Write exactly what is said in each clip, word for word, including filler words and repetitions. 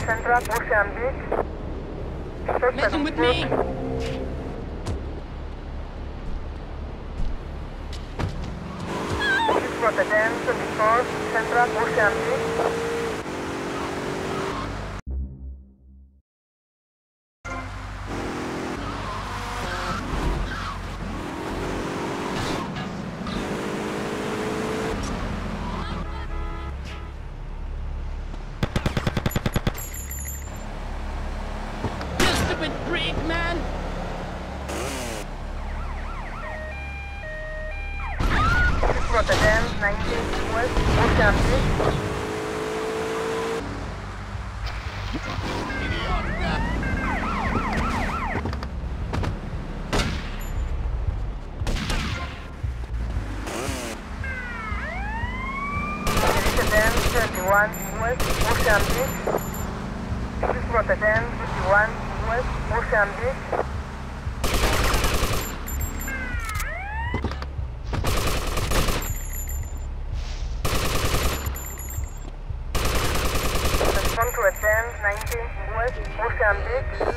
Central Ocean Beach. Messing with me? six for the ten twenty-four, Central Ocean Beach. Freak, man! six for the ten, nineteen, West Ocean Beach. ten twenty-one, West Ocean Beach. six for the ten, fifty-one, West Ocean Beach. Respond to a ten ninety West Ocean Beach.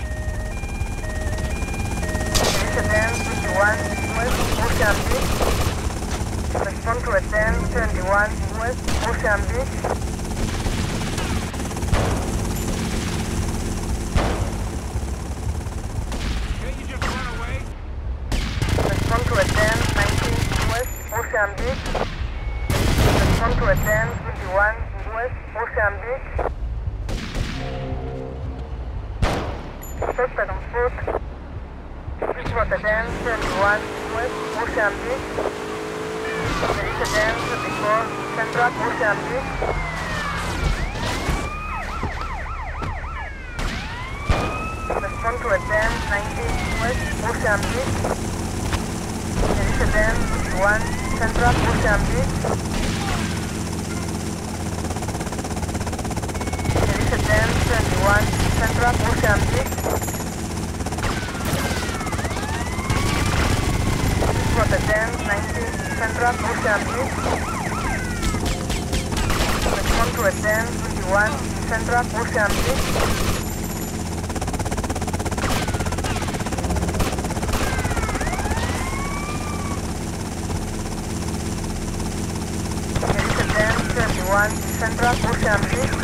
Felicia ten fifty-one West Ocean Beach. Respond to a ten twenty-one West Ocean Beach. Respond to a ten nineteen West Ocean Beach. Respond to a ten fifty-one West Ocean Beach. Suspect on foot. six for the ten twenty-one West Ocean Beach. There is a ten twenty-four Central Ocean Beach. Respond to a ten nineteen West Ocean Beach. There is a ten fifty-one Central Ocean Beach. There is a ten twenty-one Central Ocean Beach. This is for the ten nineteen Central Ocean Beach. Respond to a ten fifty-one Central Ocean Beach. twenty-one Central Ocean Beach.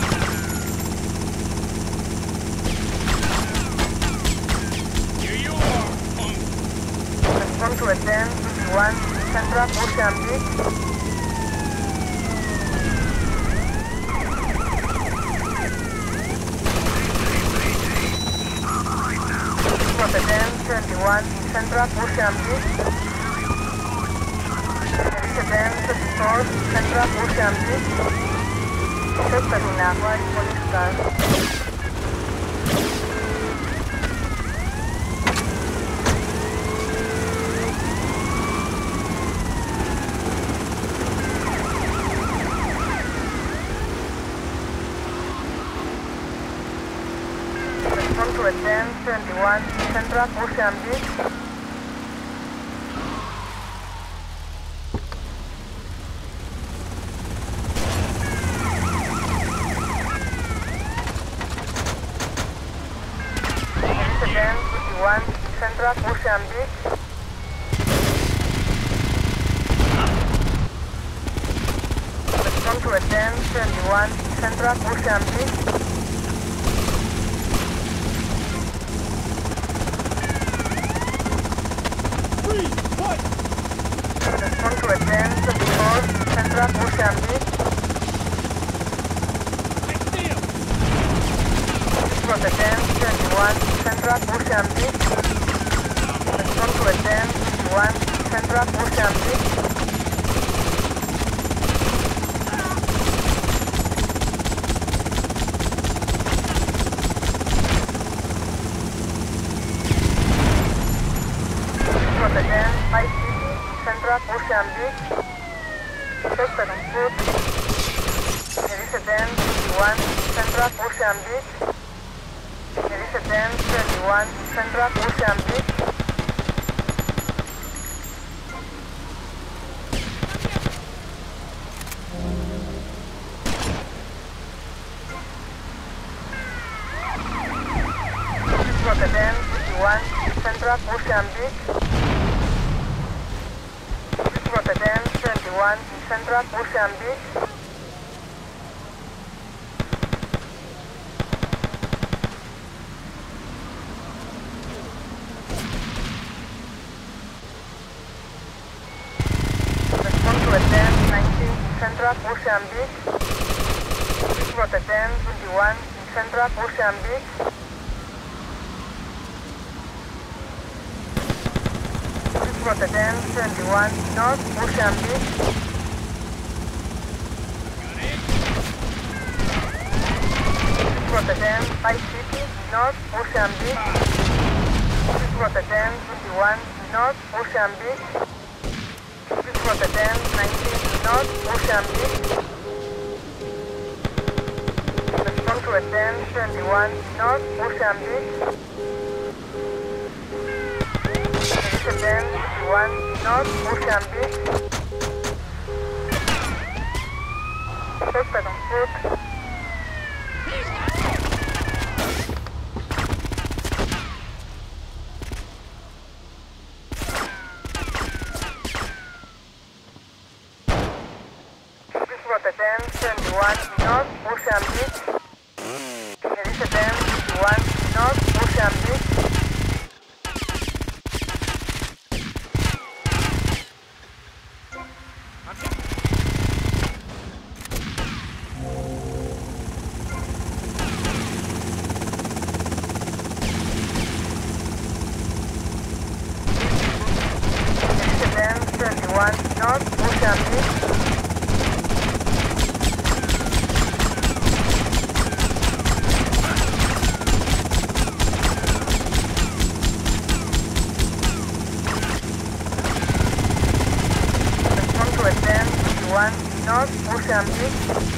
Here you are, punk. Respond to a ten fifty-one Central Ocean Beach. For the ten twenty-one Central Ocean Beach. ten twenty-four Central Ocean Beach. Suspect in a white police car. Respond to a ten twenty-one Central Ocean Beach. ten fifty-one Central Ocean Beach. Respond to a ten twenty-one Central Ocean Beach. Freeze! What? Respond to a ten twenty-four Central Ocean Beach. I see him! For the ten twenty-one Central Ocean Beach. Respond to a ten fifty-one Central Ocean Beach. For the ten five fifty Central Ocean Beach. Suspect on foot. There is a ten fifty-one Central Ocean Beach. There is a ten twenty-one Central Ocean Beach. Ocean Beach. This is Rotterdam twenty-one, Central Ocean Beach. Respond to Rotterdam nineteen, Central Ocean Beach. This is Rotterdam twenty-one, Central Ocean Beach. Rotterdam twenty-one, North Ocean Beach. Rotterdam five City, North Ocean Beach. Rotterdam twenty-one, North Ocean Beach. Rotterdam nineteen, North Ocean Beach. Respond to Rotterdam twenty-one, North Ocean Beach. Rotterdam twenty-one, North Ocean Beach. Suspect on foot. This Rotterdam twenty-one, North Ocean Beach. Rotterdam twenty-one, North Ocean Beach. twenty-one, North Ocean Beach. Respond to Rotterdam twenty-one, North Ocean Beach.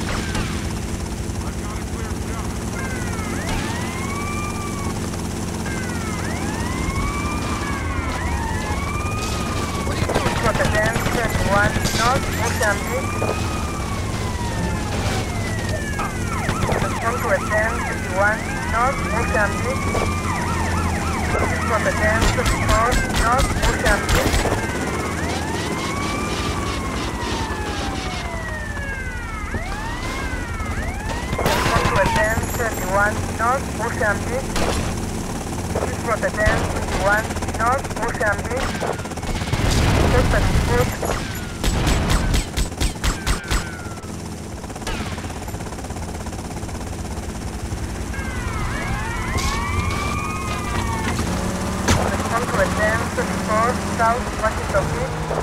Rotterdam twenty-one, North Ocean Beach. Respond to Rotterdam twenty-one, North Ocean Beach. Rotterdam twenty-four, North Ocean Beach. Respond to Rotterdam twenty-one, North Ocean Beach. Rotterdam twenty-one, North Ocean Beach. Suspect foot. Respond to Rotterdam twenty-four, South Washington Beach.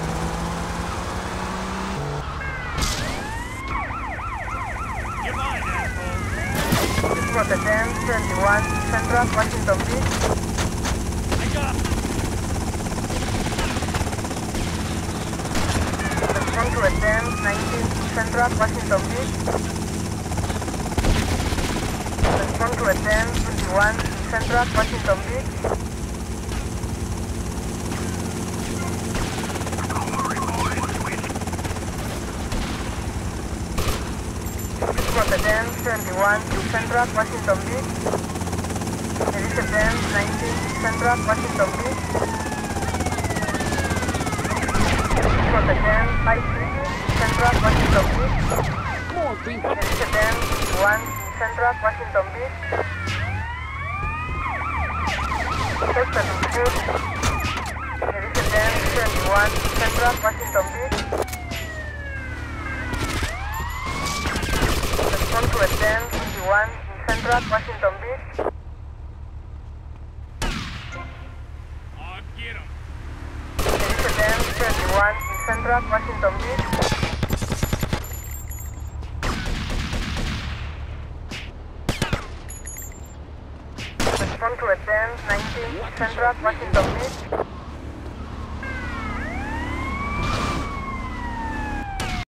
You're mine, asshole. This is Rotterdam twenty-one, Central Washington Beach. I got Respond to Rotterdam nineteen, Central Washington Beach. Respond to Rotterdam twenty-one, Central Washington Beach. Rotterdam twenty-one, Central Washington Beach. Rotterdam nineteen, Central Washington Beach. Rotterdam five City, Central Washington Beach. more people. Rotterdam one, Central Washington Beach. Suspect on foot. Rotterdam twenty-one, Central Washington Beach. Respond to Rotterdam twenty-one, Central Washington Beach. I'll get him. Rotterdam twenty-one, Central Washington Beach. Respond to Rotterdam nineteen, Central Washington Beach.